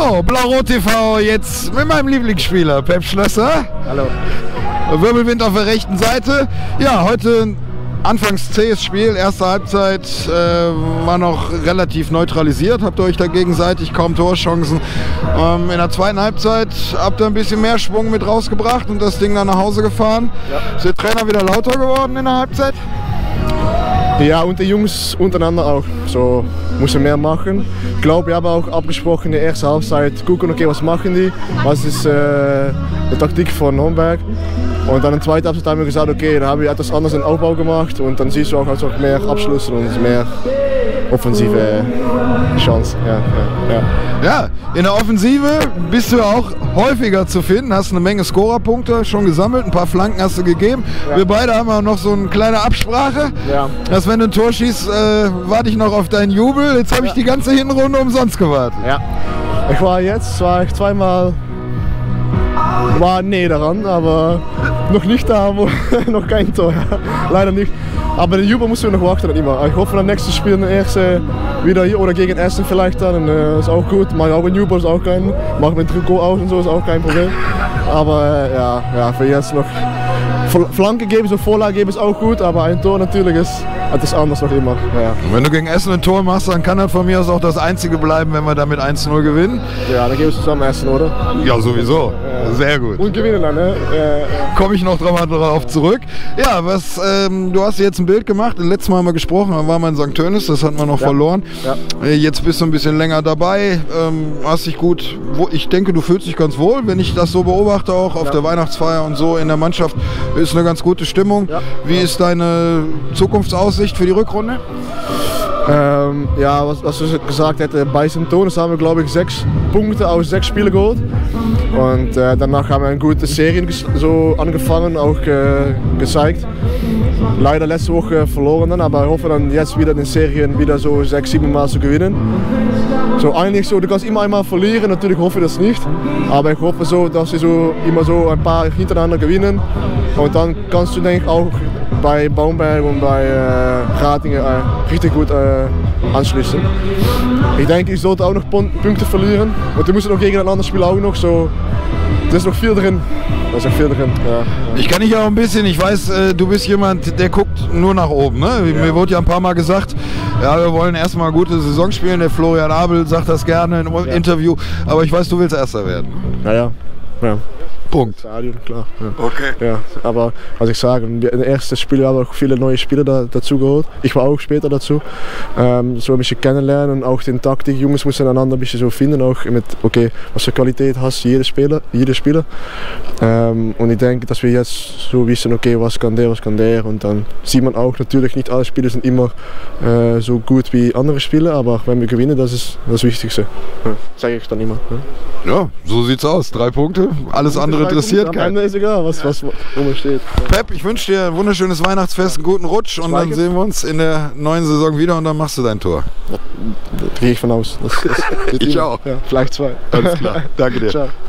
So, Blau-Rot TV jetzt mit meinem Lieblingsspieler, Pep Schlösser. Hallo. Wirbelwind auf der rechten Seite. Ja, heute anfangs zähes Spiel, erste Halbzeit war noch relativ neutralisiert, habt ihr euch da gegenseitig kaum Torchancen. In der zweiten Halbzeit habt ihr ein bisschen mehr Schwung mit rausgebracht und das Ding dann nach Hause gefahren. Ja. Ist der Trainer wieder lauter geworden in der Halbzeit? Ja, und die Jungs untereinander auch. So müssen mehr machen. Ich glaube, wir haben auch abgesprochen in der ersten Halbzeit, gucken, okay, was machen die, was ist die Taktik von Homberg. Und dann in der zweiten Halbzeit haben wir gesagt, okay, da haben wir etwas anderes in Aufbau gemacht und dann siehst du auch also mehr Abschlüsse und mehr offensive Chance. Ja, in der Offensive bist du auch häufiger zu finden, hast eine Menge Scorerpunkte schon gesammelt, ein paar Flanken hast du gegeben. Ja. Wir beide haben auch noch so eine kleine Absprache, dass wenn du ein Tor schießt, warte ich noch auf deinen Jubel. Jetzt habe ich die ganze Hinrunde umsonst gewartet. Ja. Ich war zweimal näher daran, aber noch nicht da, wo noch kein Tor. Leider nicht. Aber den Jubel mussten wir noch warten immer. Ich hoffe, am nächsten Spiel wieder hier oder gegen Essen vielleicht dann. Ist auch gut. Mach auch einen Jubel, ist auch kein. Mach mit Trikot aus und so, ist auch kein Problem. Aber ja, für jetzt noch Flanke geben, so Vorlage geben ist auch gut, aber ein Tor natürlich ist etwas anders noch immer. Ja. Wenn du gegen Essen ein Tor machst, dann kann das von mir aus auch das einzige bleiben, wenn wir damit 1-0 gewinnen. Ja, dann gehen wir zusammen Essen, oder? Ja, sowieso. Sehr gut. Und gewinnen dann, ne? Komme ich noch darauf zurück. Ja, du hast jetzt ein Bild gemacht. Letztes Mal haben wir gesprochen, dann waren wir in St. Tönis, das hatten wir noch verloren. Ja. Jetzt bist du ein bisschen länger dabei, hast dich gut, ich denke, du fühlst dich ganz wohl, wenn ich das so beobachte, auch auf der Weihnachtsfeier und so in der Mannschaft, ist eine ganz gute Stimmung. Ja. Wie ist deine Zukunftsaussicht für die Rückrunde? Was ich gesagt hätte, bei St. Tönis haben wir, glaube ich, 6 Punkte aus 6 Spielen geholt. Und danach haben wir eine gute Serie so angefangen, auch gezeigt. Leider letzte Woche verloren dann, aber ich hoffe dann jetzt wieder in den Serien wieder so 6-7 Mal zu gewinnen. So eigentlich so, du kannst immer einmal verlieren, natürlich hoffe ich das nicht. Aber ich hoffe so, dass sie so immer so ein paar hintereinander gewinnen. Und dann kannst du, denke ich, auch bei Baumberg und bei Ratingen richtig gut anschließen. Ich denke, ich sollte auch noch Punkte verlieren. Und die müssen auch gegeneinander spielen auch noch. So, da ist noch viel drin. Ja. Ich kann dich auch ein bisschen, ich weiß, du bist jemand, der guckt nur nach oben. Ne? Mir wurde ja ein paar Mal gesagt, ja, wir wollen erstmal eine gute Saison spielen. Der Florian Abel sagt das gerne im Interview. Aber ich weiß, du willst Erster werden. Ja. Punkt. Stadion, klar. Ja. Okay. Ja, aber was ich sage, im ersten Spiel haben wir auch viele neue Spieler dazu geholt. Ich war auch später dazu. So ein bisschen kennenlernen und auch den Taktik. Jungs müssen einander ein bisschen so finden, auch mit, okay, was für Qualität hast jeder Spieler. Und ich denke, dass wir jetzt so wissen, okay, was kann der. Und dann sieht man auch, natürlich nicht alle Spieler sind immer so gut wie andere Spieler, aber wenn wir gewinnen, das ist das Wichtigste. Ja, sage ich dann immer. Ja, so sieht's aus. 3 Punkte, alles andere interessiert keinen. Am Ende ist egal, was oben steht. Pep, ich wünsche dir ein wunderschönes Weihnachtsfest, einen guten Rutsch und dann sehen wir uns in der neuen Saison wieder und dann machst du dein Tor. Da gehe ich von aus. Ich auch. Ja, vielleicht 2. Alles klar. Danke dir. Ciao.